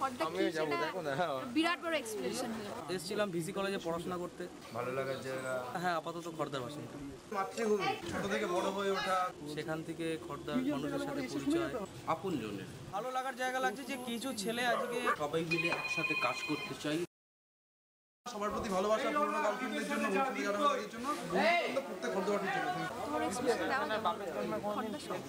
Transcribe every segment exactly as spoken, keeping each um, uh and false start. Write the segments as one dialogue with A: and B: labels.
A: খড়দা কি সেটা বিরাট বড় এক্সপ্লেনেশন হলো।
B: এসেছিলাম ভিসি কলেজে পড়াশোনা করতে, ভালো লাগার জায়গা। হ্যাঁ, আপাতত খড়দার বাসিন্দা।
C: মাতৃভূমি, ছোট থেকে বড় হয়ে ওঠা,
B: সেখান থেকে খড়দার মানুষের সাথে পরিচয়, আপন জনের ভালো লাগার জায়গা লাগছে যে কিছু ছেলে আজকে সবাই মিলে একসাথে কাজ করতে চাই।
C: সবার প্রতি ভালোবাসা, পুরনো গার্লফ্রেন্ডদের জন্য, ভবিষ্যতে যারা হবে তাদের জন্য, প্রত্যেক খড়দাবাসীর জন্য।
A: তোমার এক্সপ্লেনেশন দাও না খড়দা শব্দ।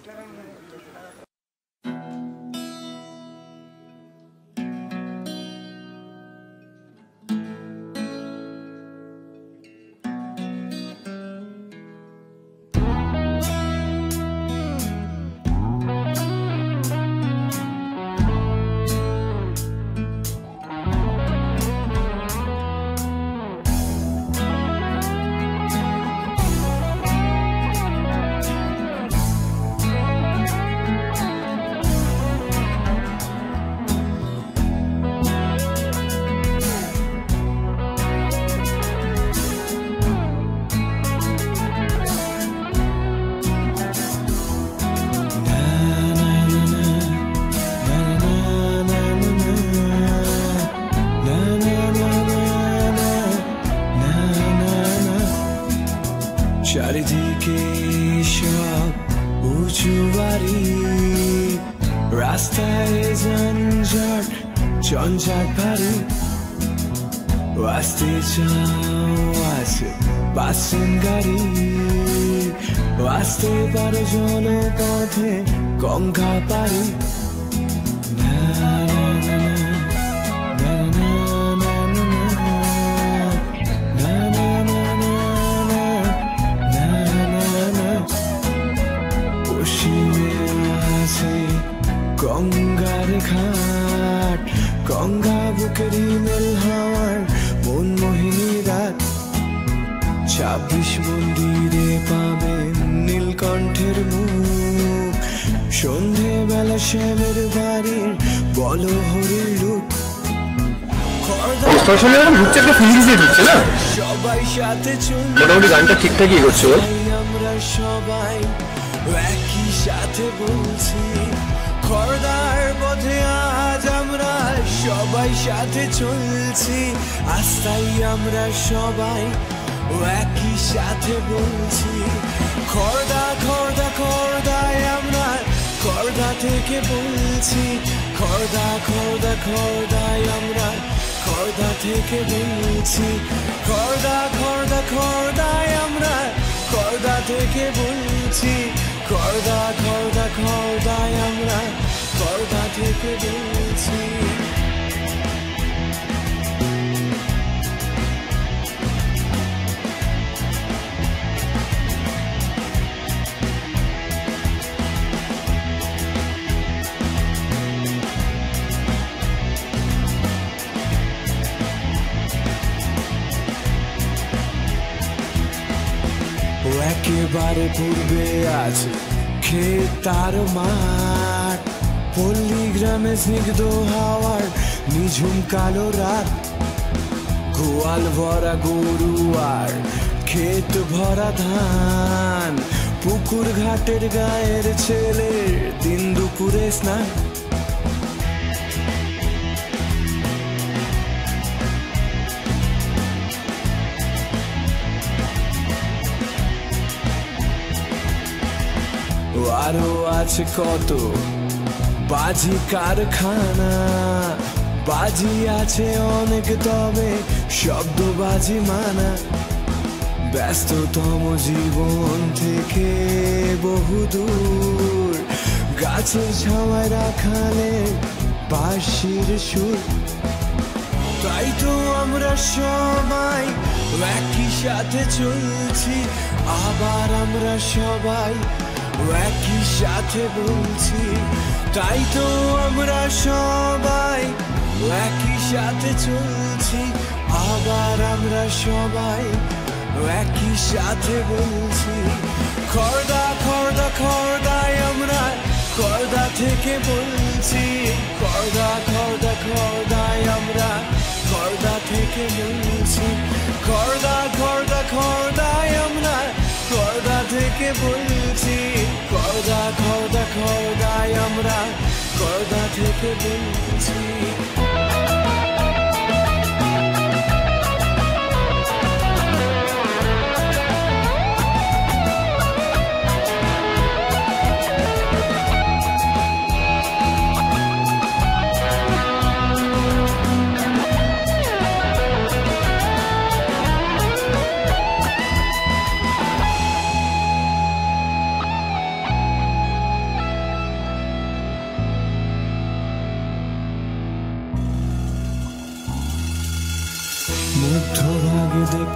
D: চারিদিকে সব উঁচু বাড়ি, রাস্তায় যানজট চঞ্চল ভারী, আসতে চাও আছে বাসন গাড়ি, আসতে পারো জনপথে গঙ্গা পারি। গঙ্গার ঘাট, গঙ্গা বুকের মেল হাওয়ার মন মোহিনী রাত, ছাব্বিশ মন্দিরে পাবে নীলকণ্ঠের মুখ, সন্ধে বেলা শ্যামের বাড়ির বলো হরির রূপ। সবাই সাথে মোটামুটি গানটা ঠিকঠাকই করছে, আমরা সবাই একই সাথে বলছি খড়দার পথে আজ আমরা সবাই সাথে চলছি, আস্তাই আমরা সবাই একই সাথে বলছি খড়দা খড়দা খড়দায় আমরা খড়দা থেকে বলছি, খড়দা খড়দা খড়দায় আমরা খড়দা থেকে বলছি, খড়দা খড়দা খড়দায় আমরা খড়দা থেকে বলছি, খড়দা খড়দা খড়দায় আমরা খড়দা থেকে বলছি। একেবারে পূর্বে আছে ক্ষেত তার মাঠ, পল্লী গ্রামে স্নিগ্ধ হাওয়ার নিঝুম কালো রাত, গোয়াল ভরা গরু আর ক্ষেত ভরা ধান, পুকুর ঘাটের গায়ের ছেলের দিন দুপুরে স্নান, আরো আছে কত বাজি কারখানা, বাজি আছে অনেক তবে শব্দ বাজি মানা, ব্যস্ততম জীবন থেকে বহুদূর গাছের ছাওয়ায় রাখালে বাঁশির সুর, তাই তো আমরা সবাই একই সাথে চলছি, আবার আমরা সবাই একই সাথে বলছি, তাই তো আমরা সবাই একই সাথে চলছি, আবার আমরা সবাই একই সাথে বলছি খড়দা খড়দা খড়দায় আমরা খড়দা থেকে বলছি, খড়দা খড়দা খড়দায় আমরা খড়দা থেকে বলছি, খড়দা খড়দা খড়দায় আমরা খড়দা থেকে বলছি, খড়দা খড়দা খড়দায় আমরা খড়দা থেকে বলছি।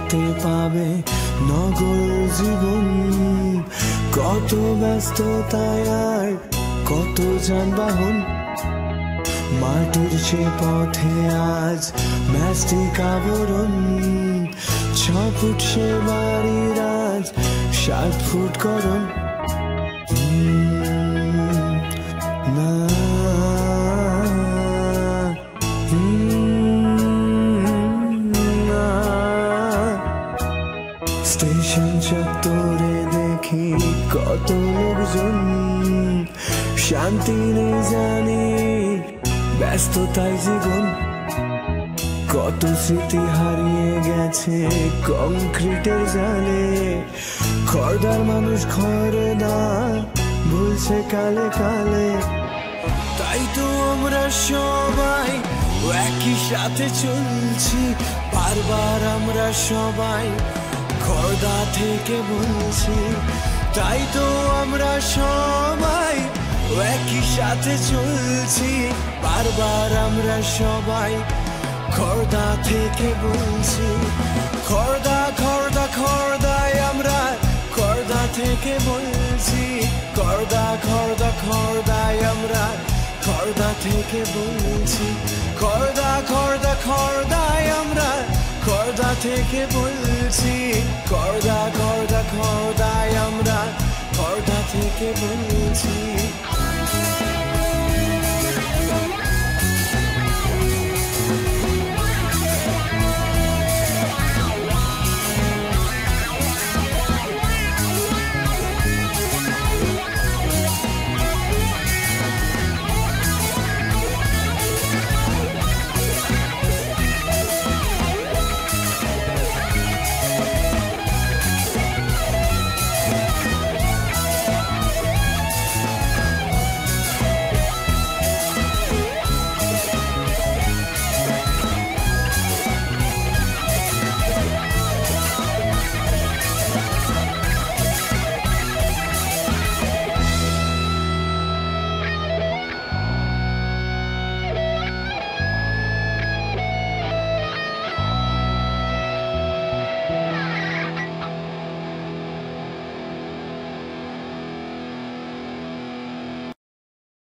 D: দেখতে পাবে নগর জীবন, কত ব্যস্ততায় আর কত যানবাহন। মাটির সে পথে আজ ম্যাস্টিক আবরণ, ছ ফুট সে বাড়ির আজ ষাট ফুট করণ। না স্টেশন চত্বরে দেখি কত লোকজন, শান্তি নেই জানি ব্যস্ততায় জীবন। কত স্মৃতি হারিয়ে গেছে কংক্রিটের জালে, খড়দার মানুষ খড়দা ভুলছে কালে কালে। তাই তো আমরা সবাই একই সাথে চলছি, বারবার আমরা সবাই খড়দা থেকে বলছি। তাই তো আমরা সবাই একই সাথে চলছি, বারবার আমরা সবাই খড়দা থেকে বলছি। খড়দা খড়দা খড়দায় আমরা খড়দা থেকে বলছি, খড়দা খড়দা খড়দায় আমরা খড়দা থেকে বলছি। খড়দা খড়দা খড়দায় আমরা খড়দা থেকে বলছি, খড়দা খড়দা খড়দায় আমরা খড়দা থেকে বলছি।